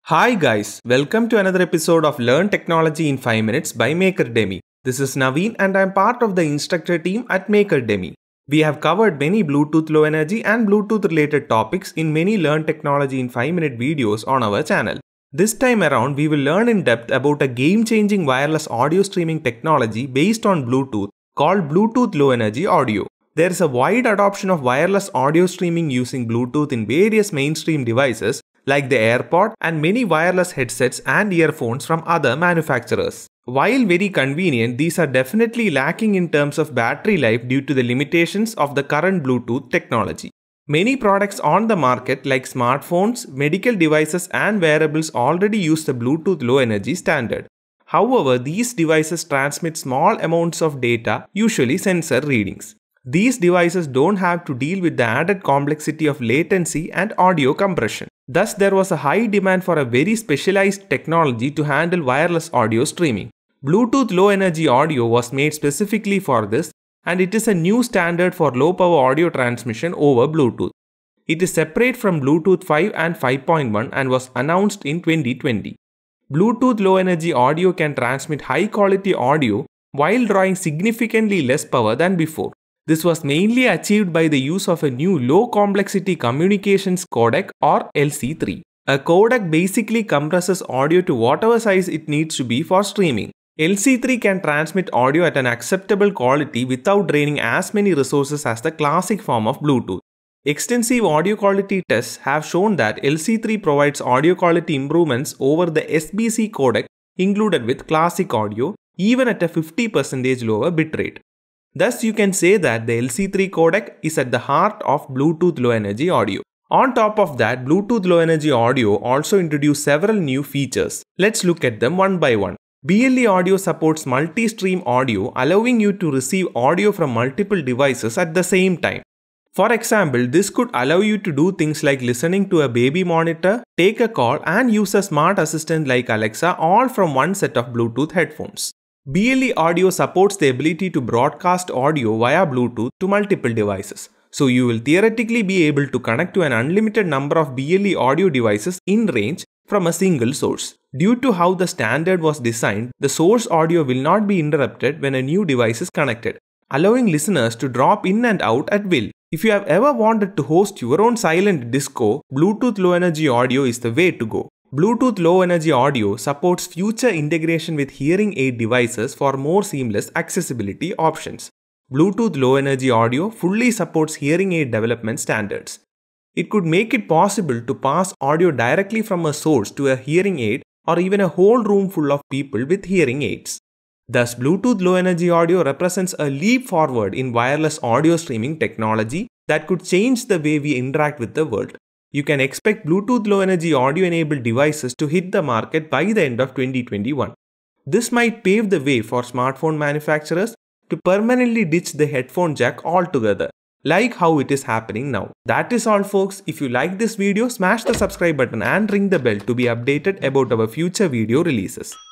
Hi guys, welcome to another episode of Learn Technology in 5 Minutes by MakerDemi. This is Naveen and I am part of the instructor team at MakerDemi. We have covered many Bluetooth Low Energy and Bluetooth related topics in many Learn Technology in 5 Minute videos on our channel. This time around, we will learn in depth about a game-changing wireless audio streaming technology based on Bluetooth called Bluetooth Low Energy Audio. There is a wide adoption of wireless audio streaming using Bluetooth in various mainstream devices like the Airpod and many wireless headsets and earphones from other manufacturers. While very convenient, these are definitely lacking in terms of battery life due to the limitations of the current Bluetooth technology. Many products on the market like smartphones, medical devices and wearables already use the Bluetooth Low Energy standard. However, these devices transmit small amounts of data, usually sensor readings. These devices don't have to deal with the added complexity of latency and audio compression. Thus, there was a high demand for a very specialized technology to handle wireless audio streaming. Bluetooth Low Energy Audio was made specifically for this, and it is a new standard for low power audio transmission over Bluetooth. It is separate from Bluetooth 5 and 5.1 and was announced in 2020. Bluetooth Low Energy Audio can transmit high quality audio while drawing significantly less power than before. This was mainly achieved by the use of a new low complexity communications codec or LC3. A codec basically compresses audio to whatever size it needs to be for streaming. LC3 can transmit audio at an acceptable quality without draining as many resources as the classic form of Bluetooth. Extensive audio quality tests have shown that LC3 provides audio quality improvements over the SBC codec included with classic audio, even at a 50% lower bitrate. Thus, you can say that the LC3 codec is at the heart of Bluetooth Low Energy Audio. On top of that, Bluetooth Low Energy Audio also introduced several new features. Let's look at them one by one. BLE Audio supports multi-stream audio, allowing you to receive audio from multiple devices at the same time. For example, this could allow you to do things like listening to a baby monitor, take a call, and use a smart assistant like Alexa all from one set of Bluetooth headphones. BLE Audio supports the ability to broadcast audio via Bluetooth to multiple devices. So you will theoretically be able to connect to an unlimited number of BLE audio devices in range from a single source. Due to how the standard was designed, the source audio will not be interrupted when a new device is connected, allowing listeners to drop in and out at will. If you have ever wanted to host your own silent disco, Bluetooth Low Energy Audio is the way to go. Bluetooth Low Energy Audio supports future integration with hearing aid devices for more seamless accessibility options. Bluetooth Low Energy Audio fully supports hearing aid development standards. It could make it possible to pass audio directly from a source to a hearing aid or even a whole room full of people with hearing aids. Thus, Bluetooth Low Energy Audio represents a leap forward in wireless audio streaming technology that could change the way we interact with the world. You can expect Bluetooth Low Energy Audio enabled devices to hit the market by the end of 2021. This might pave the way for smartphone manufacturers to permanently ditch the headphone jack altogether, like how it is happening now. That is all folks. If you like this video, smash the subscribe button and ring the bell to be updated about our future video releases.